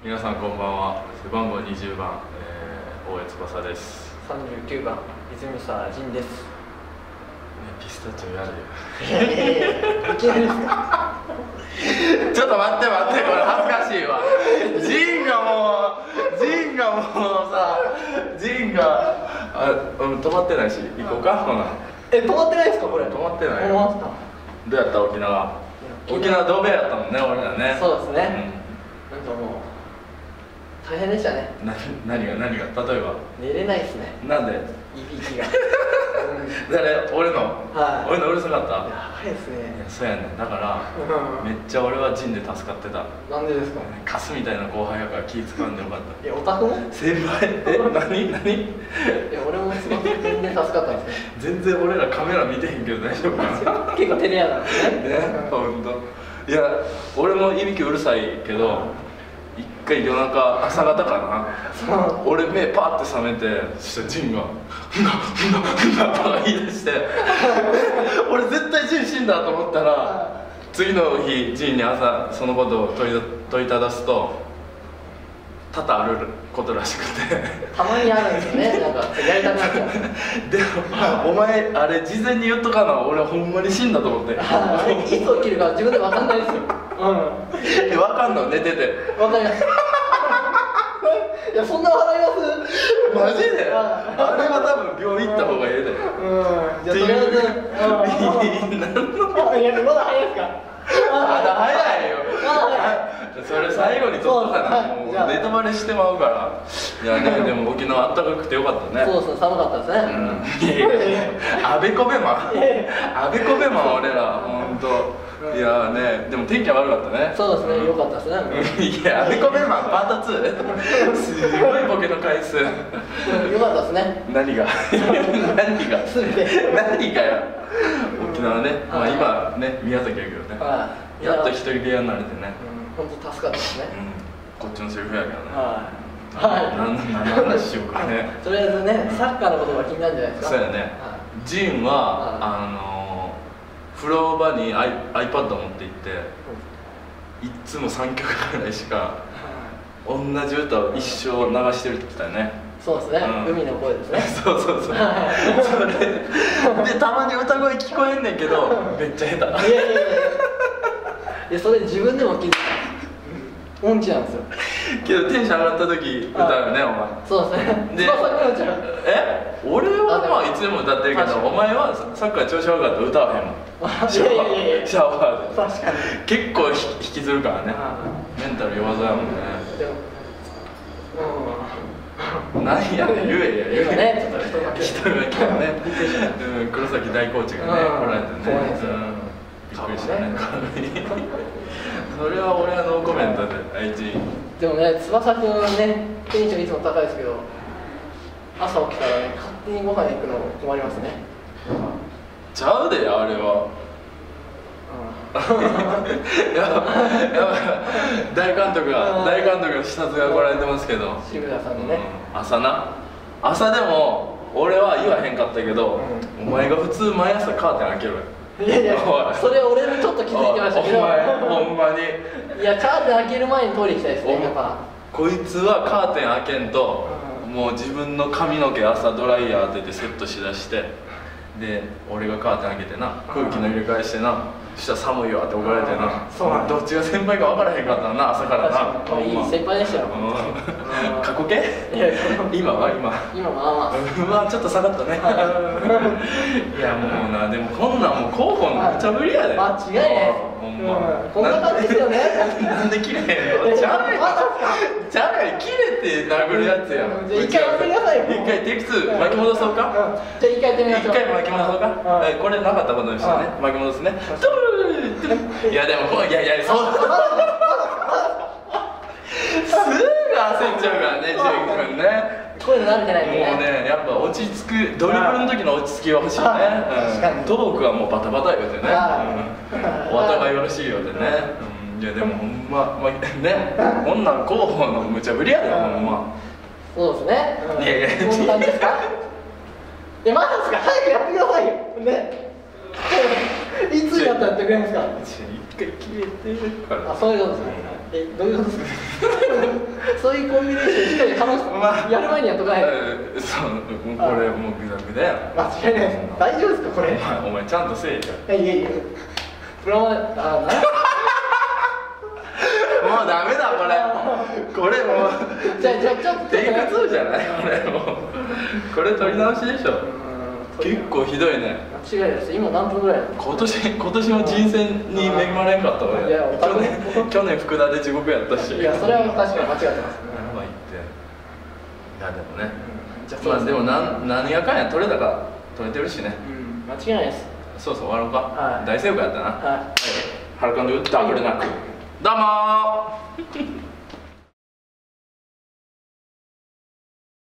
皆さんこんばんは。背番号20番、大江翼です。 39番泉沢仁です。 ピスタチオやるよ。 いきなりですか？ ちょっと待って、これ恥ずかしいわ。ジンが止まってないし、行こうか。ほな。 止まってないですかこれ？ 止まってないよ。 止まった。 どうやった沖縄？沖縄ドベやったもんね、俺らね。 そうですね。なんかもう大変でしたね。 何が例えば？ 寝れないですね。 なんで？ いびきが。 俺のうるさかった。 やばいですね。 いや、そうやねん。だからめっちゃ俺はジンで助かってた。 なんでですか？ カスみたいな後輩やから気使うんでよかった。 いや、オタクも？ 先輩、何？ いや、俺もすごく全然助かったんですね。 全然俺らカメラ見てへんけど大丈夫かな。 結構照れ屋なんですね。 ね、ほんと。いや、俺もいびきうるさいけど、一回夜中朝方かな、俺目パッて覚めて、そしたらジンが「ふんが」とか言い出して俺絶対ジン死んだと思ったら、次の日ジンに朝そのことを問いただすと多々あることらしくてたまにあるんですよね。なんかやりたくなっちゃう。 でもお前あれ事前に言っとかな、俺ほんまに死んだと思って。 いつ起きるか自分で分かんないですよ。 分かんの？寝てて分かります。いや、そんな笑います？ マジで？あれは多分病院行った方がええで。 じゃあとりあえずいや、まだ早いですか？ まだ早いよ。それ最後にちょっとかな、もうネタバレしてまうから。いやね、でも沖縄あったかくてよかったね。 そうそう、寒かったですね。 あべこべマン俺ら、ほんと。いやね、でも天気は悪かったね。 そうですね、よかったですね。 いや、あべこべマンパート2すごいボケの回数。 よかったですね。 何が全て何がよ。沖縄ね、まあ今ね、宮崎やけどね、やっと一人部屋になれてね、 本当助かったですね。 こっちのセリフやけどね。 何の話しようかね。 とりあえずね、サッカーのことが気になるんじゃないですか。 そうやね。ジンは風呂場に iPad を持って行って、いっつも3曲ぐらいしか同じ歌を一生流してるって言ってたよね。 そうですね、海の声ですね。 そうそれでたまに歌声聞こえんねんけど、めっちゃ下手。 いや、それ自分でも気づいた。音痴なんですよ。 けどテンション上がった時歌うよね、お前。 そうですね。で、 俺はまあいつでも歌ってるけど、お前はサッカー調子悪かったら歌わへんもん。シャワーで。 確かに結構引きずるからね。メンタル弱そうやもんね。何やねん、言えやね、ちょっと人が来たね。黒崎大コーチがね、来られてね。びっくりしたね。それは俺はノーコメントで、愛知。 でもね、翼くんね、テンションいつも高いですけど、朝起きたらね、勝手にご飯行くの困りますね。 ちゃうで、あれは。大監督が視察が来られてますけど、 渋谷さんのね、 朝でも俺は言わへんかったけど、お前が普通毎朝カーテン開けろよ。 いや、それ俺もちょっと気づいてましたけど、 お前ほんまに。 いや、カーテン開ける前にトイレ行きたいですね。やっぱこいつはカーテン開けんと、もう自分の髪の毛朝ドライヤー当ててセットしだして、で俺がカーテン開けてな、空気の入れ替えしてな、そしたら寒いよって怒られてな、どっちが先輩か分からへんかったな、朝からな。 いい先輩でしたよ。 過去形？今はまあちょっと下がったね。いやもうな、でもこんなんもう候補の無茶ぶりやで。 間違いない。 ほんま。 こんな感じですよね。 なんで切れへんの？ちゃうやん、切れて殴るやつやん。 じゃあ一回やってくださいよ。 一回テイク2巻き戻そうか。 じゃあ一回やってみましょう。 一回巻き戻そうか。これなかったことにしてね、巻き戻すね。いやでもいやそう。すぐ焦っちゃうからね、ジェイ君ね。 こういうの慣れてないんでね。 もうね、やっぱ落ち着く、ドリブルの時の落ち着きは欲しいね。トークはもうバタバタ言うてね、お互いよろしいよってね。いやでもほんまね、こんなん候補の無茶ぶりやで、ほんま。 そうですね。 いやこんな感じですか？まだですか？早くやってくださいよね。 いつになったらやってくれるんですか。 一回決めてるからあ、そういうことですね。どういうことですか。そういうコンビネーションしっかり話す、 まあやる前にやっとかないと。 そうこれもうグダグダやん。 間違いないです。大丈夫ですかこれ。 お前ちゃんとせえよ。 いやいやプラマもうダメだこれもうじゃあちょっとテイク2じゃないこれもうこれ取り直しでしょ。結構ひどいね。 間違いないです。今何分ぐらいなの。 今年も人選に恵まれんかった俺。 いや去年福田で地獄やったし。 いやそれは確かに間違ってますね。 やばいって。いやでもね、 じゃまあでも何やかんや取れたか取れてるしね。 間違いないです。 そうそう終わろうか。 はい大成功やったな。 はい。 ハルカンドダブルナック。どうもー